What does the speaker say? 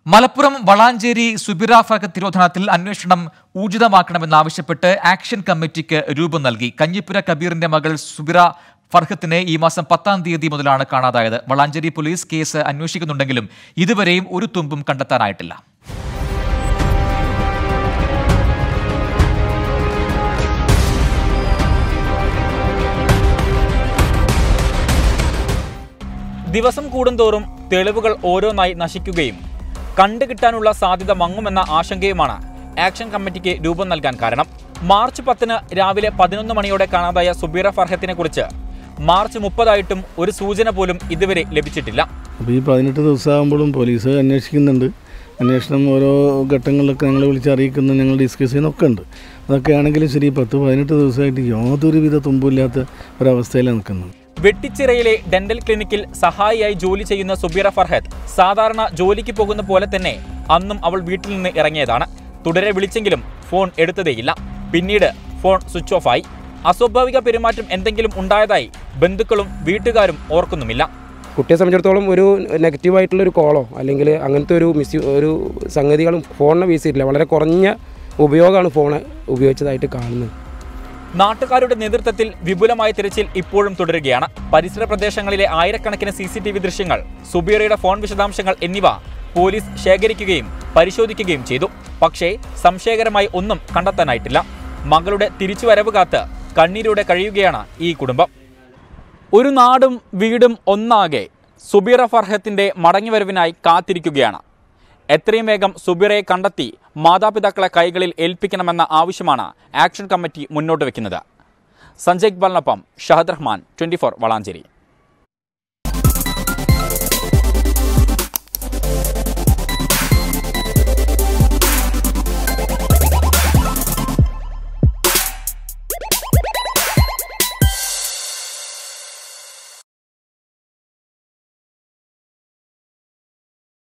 മലപ്പുറം വളാഞ്ചേരി സുബിറ ഫർഹത്ത് തിരോധനത്തിൽ അന്വേഷണം ഊർജിതമാക്കണമെന്നാവശ്യപ്പെട്ട് ആക്ഷൻ കമ്മിറ്റിക്ക് രൂപം നൽകി. കഞ്ഞിപ്പുര കബീറിന്റെ മകൾ സുബിറ ഫർഹത്തിനെ ഈ മാസം 10-ാം തീയതി മുതലാണ് കാണാതായത്. വളാഞ്ചേരി പോലീസ് കേസ് അന്വേഷിക്കുന്നുണ്ടെങ്കിലും ഇതുവരെയും ഒരു തുമ്പും കണ്ടെത്താനായിട്ടില്ല. ദിവസം കൂടുന്തോറും തെളിവുകൾ ഓരോന്നായി നശിക്കുകയും കണ്ടുകിട്ടാനുള്ള സാധ്യത മങ്ങുമെന്ന ആശങ്കയുമാണ് ആക്ഷൻ കമ്മിറ്റിക്ക് രൂപം നൽകാൻ കാരണം. മാർച്ച് 10-ന് രാവിലെ 11 മണിയോടെ കാണാതായ സുബിറ ഫർഹത്തിനെ കുറിച്ച് മാർച്ച് 30-ആയിട്ടും ഒരു സൂചന പോലും ഇതുവരെ ലഭിച്ചിട്ടില്ല. അപ്പോൾ ഈ 18 ദിവസമാകുമ്പോഴും പോലീസ് അന്വേഷിക്കുന്നുണ്ട്. അന്വേഷണം ഓരോ ഘട്ടങ്ങളിലൊക്കെ ഞങ്ങൾ വിളിച്ചറിയിക്കുന്നു, ഞങ്ങൾ ഡിസ്കസ് ചെയ്യുന്നൊക്കെ ഉണ്ട്. അതൊക്കെ ആണെങ്കിലും ശരി 10-18 ദിവസമായിട്ട് യാതൊരുവിധ തുമ്പില്ലാത്ത ഒരവസ്ഥയിലാണ് നിൽക്കുന്നത്. വെട്ടിച്ചിറയിലെ ഡെന്റൽ ക്ലിനിക്കിൽ സഹായിയായി ജോലി ചെയ്യുന്ന സുബിറ ഫർഹത്ത് സാധാരണ ജോലിക്ക് പോകുന്ന പോലെ തന്നെ അന്നും അവൾ വീട്ടിൽ നിന്ന് ഇറങ്ങിയതാണ്. തുടരെ വിളിച്ചെങ്കിലും ഫോൺ എടുത്തതേയില്ല. പിന്നീട് ഫോൺ സ്വിച്ച് ഓഫ് ആയി. അസ്വാഭാവിക പെരുമാറ്റം എന്തെങ്കിലും ഉണ്ടായതായി ബന്ധുക്കളും വീട്ടുകാരും ഓർക്കുന്നുമില്ല. കുട്ടിയെ സംബന്ധിച്ചിടത്തോളം ഒരു നെഗറ്റീവായിട്ടുള്ളൊരു കോളോ അല്ലെങ്കിൽ അങ്ങനത്തെ ഒരു സംഗതികളും ഫോണിനെ വീശിയിട്ടില്ല. വളരെ കുറഞ്ഞ ഉപയോഗമാണ് ഫോൺ ഉപയോഗിച്ചതായിട്ട് കാണുന്നത്. നാട്ടുകാരുടെ നേതൃത്വത്തിൽ വിപുലമായ തിരച്ചിൽ ഇപ്പോഴും തുടരുകയാണ്. പരിസര പ്രദേശങ്ങളിലെ ആയിരക്കണക്കിന് CCTV ദൃശ്യങ്ങൾ, സുബിറയുടെ ഫോൺ വിശദാംശങ്ങൾ എന്നിവ പോലീസ് ശേഖരിക്കുകയും പരിശോധിക്കുകയും ചെയ്തു. പക്ഷേ സംശയകരമായി ഒന്നും കണ്ടെത്താനായിട്ടില്ല. മകളുടെ തിരിച്ചുവരവ് കാത്ത് കണ്ണീരോടെ കഴിയുകയാണ് ഈ കുടുംബം. ഒരു നാടും വീടും ഒന്നാകെ സുബിറ ഫർഹത്തിന്റെ മടങ്ങിവരവിനായി കാത്തിരിക്കുകയാണ്. എത്രയും വേഗം സുബിറയെ കണ്ടെത്തി മാതാപിതാക്കളെ കൈകളിൽ ഏൽപ്പിക്കണമെന്ന ആവശ്യമാണ് ആക്ഷൻ കമ്മിറ്റി മുന്നോട്ട് വയ്ക്കുന്നത്. സഞ്ജയ് ഇക്ബാലിനൊപ്പം ഷഹദ് റഹ്മാൻ, 24 വളാഞ്ചേരി.